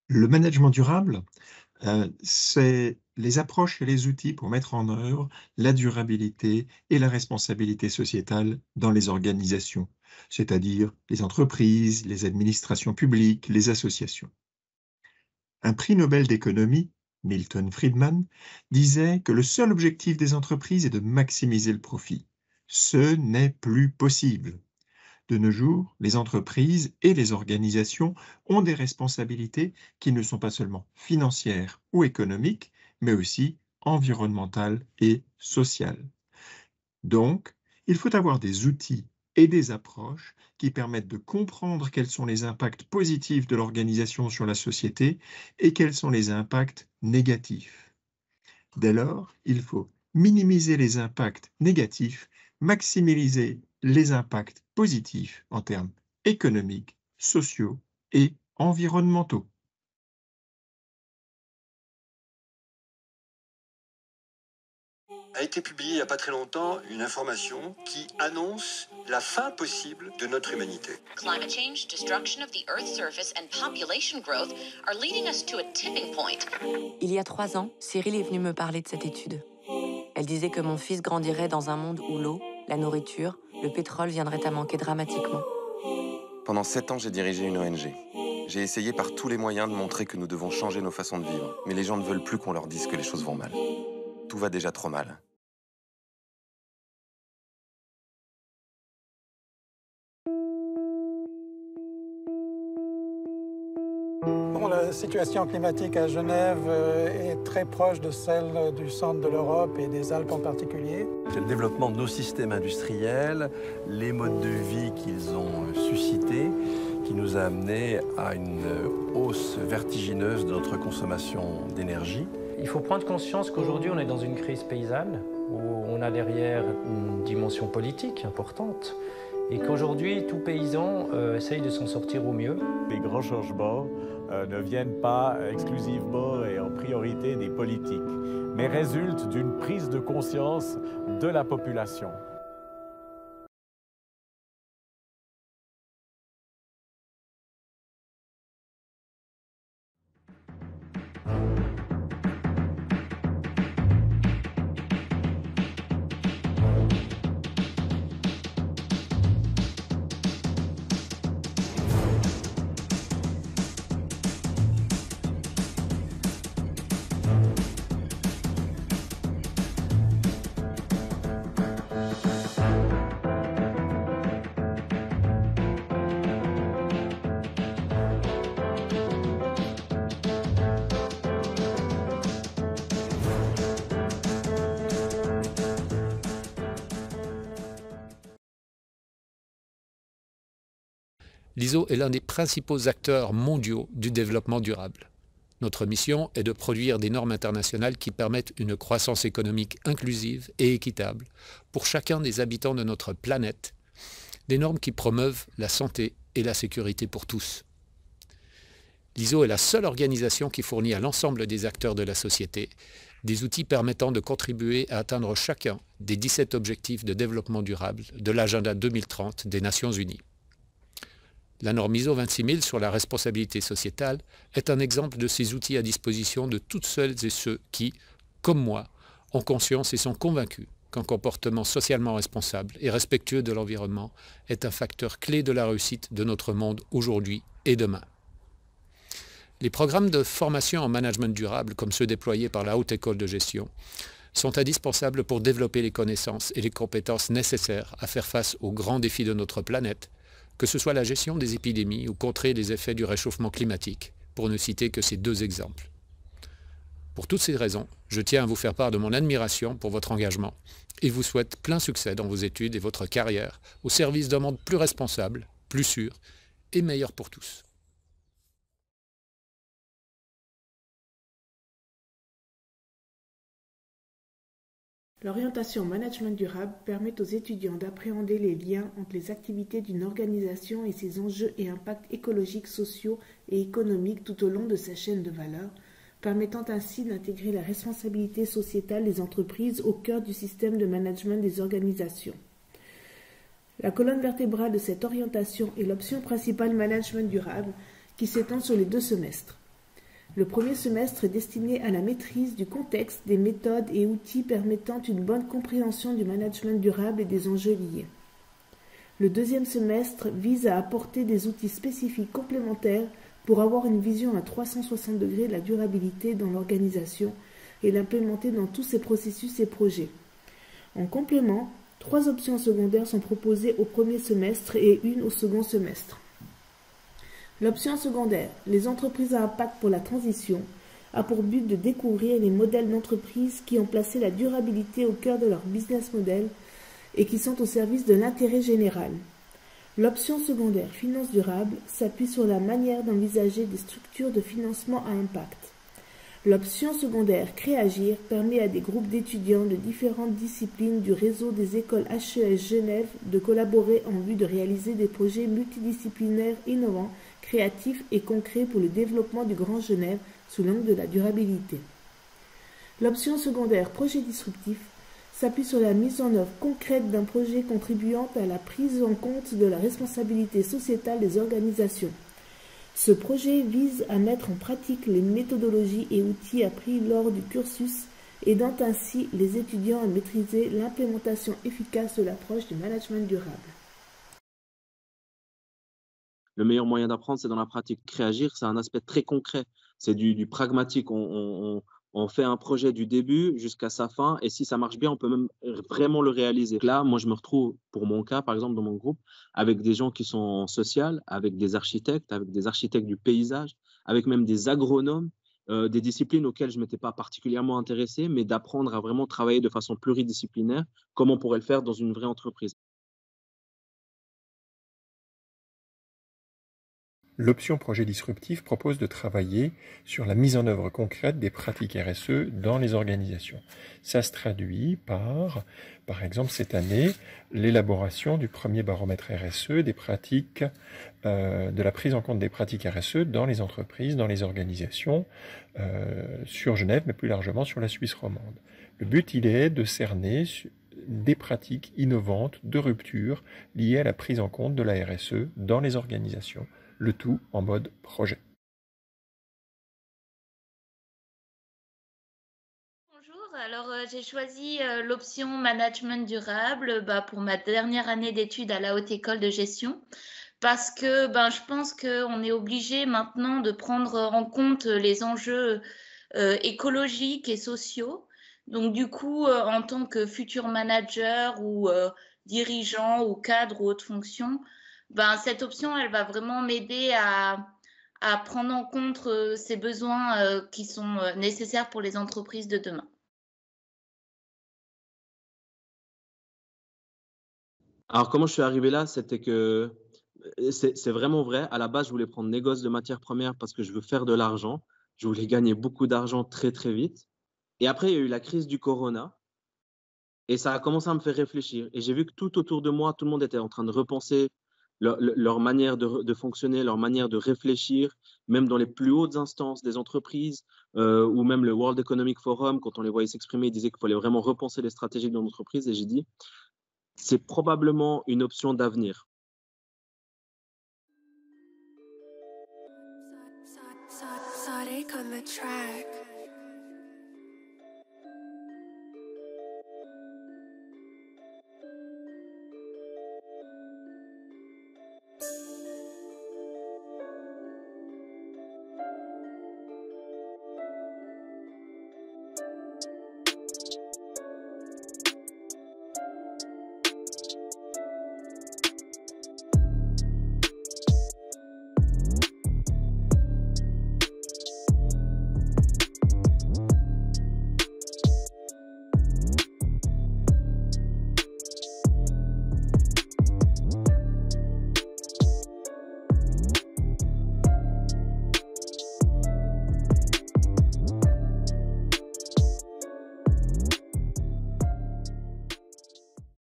Le management durable, c'est les approches et les outils pour mettre en œuvre la durabilité et la responsabilité sociétale dans les organisations, c'est-à-dire les entreprises, les administrations publiques, les associations. Un prix Nobel d'économie, Milton Friedman, disait que le seul objectif des entreprises est de maximiser le profit. Ce n'est plus possible. De nos jours, les entreprises et les organisations ont des responsabilités qui ne sont pas seulement financières ou économiques, mais aussi environnementales et sociales. Donc, il faut avoir des outils et des approches qui permettent de comprendre quels sont les impacts positifs de l'organisation sur la société et quels sont les impacts négatifs. Dès lors, il faut minimiser les impacts négatifs, maximiser les impacts positifs en termes économiques, sociaux et environnementaux. A été publiée il n'y a pas très longtemps une information qui annonce la fin possible de notre humanité. Climate change, destruction of the Earth's surface, and population growth are leading us to a tipping point. Il y a 3 ans, Cyril est venue me parler de cette étude. Elle disait que mon fils grandirait dans un monde où l'eau, la nourriture, le pétrole viendraient à manquer dramatiquement. Pendant 7 ans, j'ai dirigé une ONG. J'ai essayé par tous les moyens de montrer que nous devons changer nos façons de vivre. Mais les gens ne veulent plus qu'on leur dise que les choses vont mal. Tout va déjà trop mal. Bon, la situation climatique à Genève est très proche de celle du centre de l'Europe et des Alpes en particulier. C'est le développement de nos systèmes industriels, les modes de vie qu'ils ont suscités, qui nous a amené à une hausse vertigineuse de notre consommation d'énergie. Il faut prendre conscience qu'aujourd'hui, on est dans une crise paysanne, où on a derrière une dimension politique importante, et qu'aujourd'hui, tout paysan essaye de s'en sortir au mieux. Les grands changements ne viennent pas exclusivement et en priorité des politiques, mais résultent d'une prise de conscience de la population. L'ISO est l'un des principaux acteurs mondiaux du développement durable. Notre mission est de produire des normes internationales qui permettent une croissance économique inclusive et équitable pour chacun des habitants de notre planète, des normes qui promeuvent la santé et la sécurité pour tous. L'ISO est la seule organisation qui fournit à l'ensemble des acteurs de la société des outils permettant de contribuer à atteindre chacun des 17 objectifs de développement durable de l'agenda 2030 des Nations Unies. La norme ISO 26000 sur la responsabilité sociétale est un exemple de ces outils à disposition de toutes celles et ceux qui, comme moi, ont conscience et sont convaincus qu'un comportement socialement responsable et respectueux de l'environnement est un facteur clé de la réussite de notre monde aujourd'hui et demain. Les programmes de formation en management durable, comme ceux déployés par la Haute École de Gestion, sont indispensables pour développer les connaissances et les compétences nécessaires à faire face aux grands défis de notre planète, que ce soit la gestion des épidémies ou contrer les effets du réchauffement climatique, pour ne citer que ces 2 exemples. Pour toutes ces raisons, je tiens à vous faire part de mon admiration pour votre engagement et vous souhaite plein succès dans vos études et votre carrière au service d'un monde plus responsable, plus sûr et meilleur pour tous. L'orientation management durable permet aux étudiants d'appréhender les liens entre les activités d'une organisation et ses enjeux et impacts écologiques, sociaux et économiques tout au long de sa chaîne de valeur, permettant ainsi d'intégrer la responsabilité sociétale des entreprises au cœur du système de management des organisations. La colonne vertébrale de cette orientation est l'option principale management durable qui s'étend sur les 2 semestres. Le premier semestre est destiné à la maîtrise du contexte, des méthodes et outils permettant une bonne compréhension du management durable et des enjeux liés. Le deuxième semestre vise à apporter des outils spécifiques complémentaires pour avoir une vision à 360 degrés de la durabilité dans l'organisation et l'implémenter dans tous ses processus et projets. En complément, 3 options secondaires sont proposées au premier semestre et une au second semestre. L'option secondaire, les entreprises à impact pour la transition, a pour but de découvrir les modèles d'entreprises qui ont placé la durabilité au cœur de leur business model et qui sont au service de l'intérêt général. L'option secondaire, finance durable, s'appuie sur la manière d'envisager des structures de financement à impact. L'option secondaire Créagir permet à des groupes d'étudiants de différentes disciplines du réseau des écoles HES Genève de collaborer en vue de réaliser des projets multidisciplinaires innovants, créatifs et concrets pour le développement du Grand Genève sous l'angle de la durabilité. L'option secondaire Projet disruptif s'appuie sur la mise en œuvre concrète d'un projet contribuant à la prise en compte de la responsabilité sociétale des organisations. Ce projet vise à mettre en pratique les méthodologies et outils appris lors du cursus, aidant ainsi les étudiants à maîtriser l'implémentation efficace de l'approche du management durable. Le meilleur moyen d'apprendre, c'est dans la pratique. Créagir, c'est un aspect très concret. C'est du pragmatique. On fait un projet du début jusqu'à sa fin, et si ça marche bien, on peut même vraiment le réaliser. Là, moi, je me retrouve, pour mon cas, par exemple, dans mon groupe, avec des gens qui sont en social, avec des architectes du paysage, avec même des agronomes, des disciplines auxquelles je ne m'étais pas particulièrement intéressé, mais d'apprendre à vraiment travailler de façon pluridisciplinaire, comme on pourrait le faire dans une vraie entreprise. L'option projet disruptif propose de travailler sur la mise en œuvre concrète des pratiques RSE dans les organisations. Ça se traduit par exemple cette année, l'élaboration du premier baromètre RSE des pratiques, de la prise en compte des pratiques RSE dans les entreprises, dans les organisations, sur Genève, mais plus largement sur la Suisse romande. Le but, il est de cerner des pratiques innovantes de rupture liées à la prise en compte de la RSE dans les organisations. Le tout en mode projet. Bonjour, alors j'ai choisi l'option management durable pour ma dernière année d'études à la Haute École de Gestion parce que je pense qu'on est obligé maintenant de prendre en compte les enjeux écologiques et sociaux. Donc du coup, en tant que futur manager ou dirigeant ou cadre ou haute fonction, cette option, elle va vraiment m'aider à prendre en compte ces besoins qui sont nécessaires pour les entreprises de demain. Alors, comment je suis arrivé là, c'était que c'est vraiment vrai. À la base, je voulais prendre négoce de matières premières parce que je veux faire de l'argent. Je voulais gagner beaucoup d'argent très, très vite. Et après, il y a eu la crise du corona. Et ça a commencé à me faire réfléchir. Et j'ai vu que tout autour de moi, tout le monde était en train de repenser leur manière de fonctionner, leur manière de réfléchir, même dans les plus hautes instances des entreprises, ou même le World Economic Forum, quand on les voyait s'exprimer, ils disaient qu'il fallait vraiment repenser les stratégies de l'entreprise. Et j'ai dit, c'est probablement une option d'avenir. Comme track.